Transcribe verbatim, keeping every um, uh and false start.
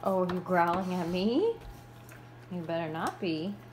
Oh, you growling at me? You better not be.